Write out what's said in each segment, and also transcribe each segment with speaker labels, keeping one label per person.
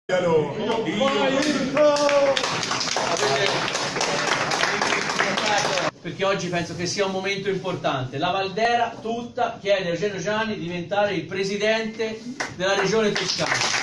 Speaker 1: Perché oggi penso che sia un momento importante. La Valdera tutta chiede a Eugenio Gianni di diventare il presidente della regione Toscana.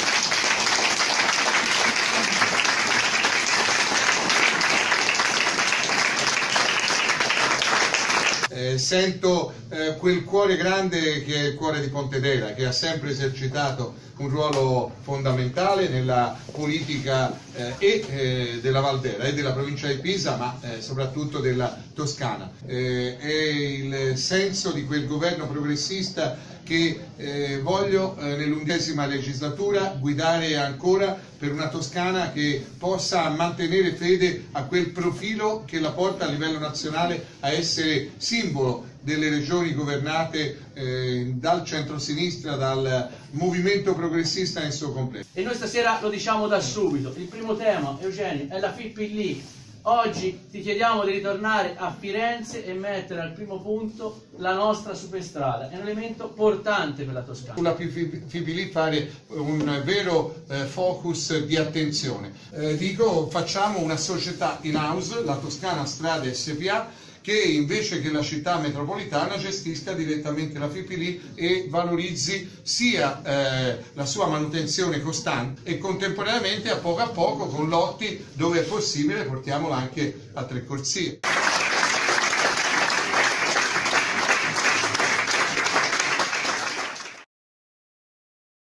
Speaker 2: Sento quel cuore grande che è il cuore di Pontedera, che ha sempre esercitato un ruolo fondamentale nella politica della Valdera e della provincia di Pisa, ma soprattutto della Toscana. È il senso di quel governo progressista che voglio nell'11ª legislatura guidare ancora, per una Toscana che possa mantenere fede a quel profilo che la porta a livello nazionale a essere simbolo delle regioni governate dal centro-sinistra, dal movimento progressista nel suo complesso.
Speaker 1: E noi stasera lo diciamo da subito, il primo tema, Eugenio, è la FIPL. Oggi ti chiediamo di ritornare a Firenze e mettere al primo punto la nostra superstrada, è un elemento portante per la Toscana.
Speaker 2: Sulla FIPL fare un vero focus di attenzione. Facciamo una società in house, la Toscana Strade SPA, che invece che la città metropolitana gestisca direttamente la FIPL e valorizzi sia la sua manutenzione costante e contemporaneamente a poco con lotti dove è possibile portiamola anche a 3 corsie.